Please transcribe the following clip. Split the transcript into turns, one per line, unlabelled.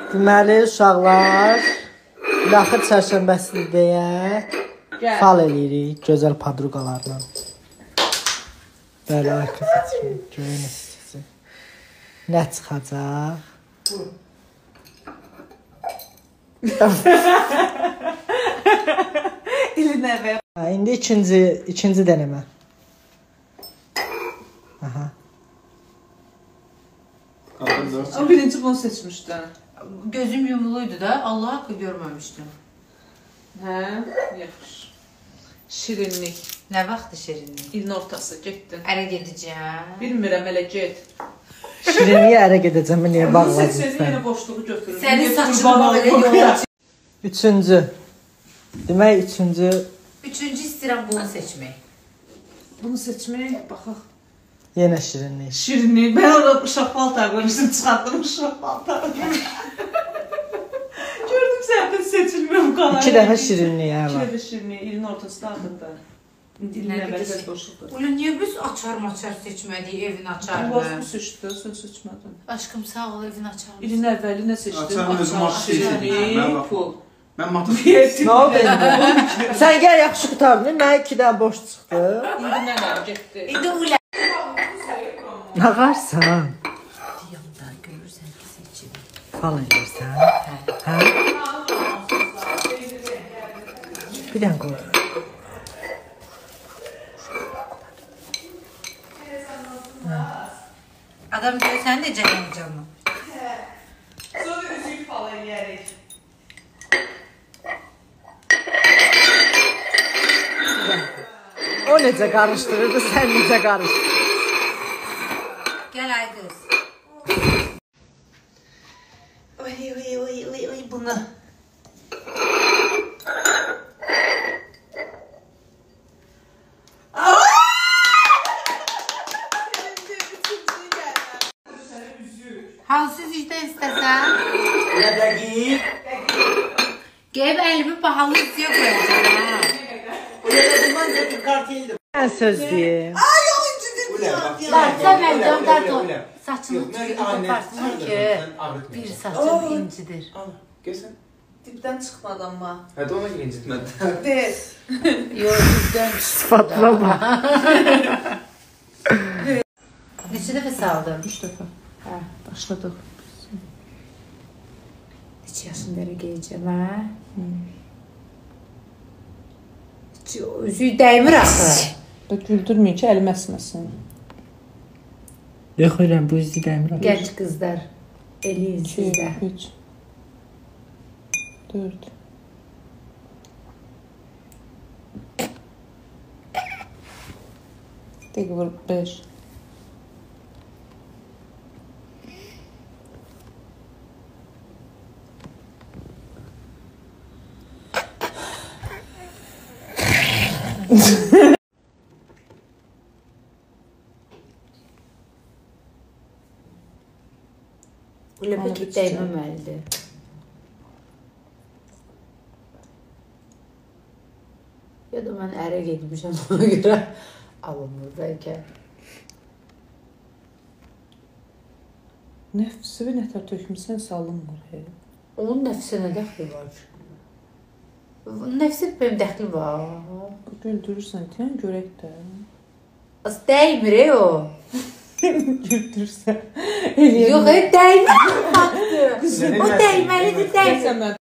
Deməli, uşaqlar, yaxın çərşənbəsidir deyə fal eləyirik gözəl padruqalarla. Bəli, arkası görünür sizi. Nə çıxacaq?
İlinə ver.
İndi ikinci deneme. Aha.
O birinci bunu seçmişdi.
Gözüm yumuluydu da Allah haqqı görməmişdim.
Hə, yaxşı. Şirinlik.
Nə vaxtı şirinlik?
İlin ortası, getdin.
Ərə gedəcəm.
Bilmirəm, elə get.
Şirinliyə ərə gedəcəm, niyə
Bunu
bağladın
seçsəydin,
sən?
yenə boşluğu götürür.
Sənin saçını belə yola.
Üçüncü. Demək, üçüncü.
Üçüncü istəyirəm bunu seçmək.
Bunu seçmək, baxaq.
Yenə şirinlik.
Şirinlik. Ben orada şapal takmışım, çıkarttım şapal takmışım. Gördüm senden seçilmiyor bu kadar.
İki dəfə şirinlik
İki
var.
dəfə şirinlik. İlin ortası da ardında. İlin əvvəl boşluqdur.
Ulan niyə biz açar seçmədik evin açarını?
Bu seçdi, sen seçmədin.
Aşkım sağ ol evin açarını.
İlin əvvəli nə seçdin?
Açarın özüm açı seçdim.
Şirinlik, pul.
Mən matı
Nə oldu indi? Sən gəl yaxşı qutardın, mənə iki dənə boş çıxdı.
İndi nələr getdi?
İndi ulan.
Nə varsan?
Yanında görürsən ki seçim.
Fal edirsən? Hə? Bir dənə qoy.
Adam görsən necə yanacağını.
Sonra üzük falan yiyərək.
O necə qarışdırırdı, sən necə qarışdırdın?
Gəl ay qız. Oy bunu. Hansı üzükdən istəsən?
Nə dəqiq?
Gəlib əlimi bahalı üzüyə qoyacaq ha.
Ulan götür kartiydi.
Mən söz deyim.
Sən əldən dart saçını qoparsın ki bir saçın incidir.
Gəlsən.
Dipdən çıxmadı amma.
Hətta ona görə incitmədi.
Bez.
Yox, düzdən
Sıfatlama.
Neçə dəfə saldın?
3 dəfə. Hə, başladıq.
Neçə yaşında geyəcəm, hə? Üzüyü dəymir axı.
Güldürməyin ki, əlim əsməsin.
Yox, öyrən, bu üzü dəmir.
Gənc qızlar, eləyin
2,
sizdə.
3, 4. Dəqiq vur, 5.
Ulə peki dəyməməlidir. Ya da mən ərə getmişəm ona görə alınmırdayken.
Nəfsi və nətər tökmüsən salınmır.
Onun nəfsinə dəxli var. Nəfsin benim dəxli var.
Güldürürsən, deyən görək də.
Az dəymir o.
Güldürürsən.
Yox, dəymir. O dəyməlidir, dəymir.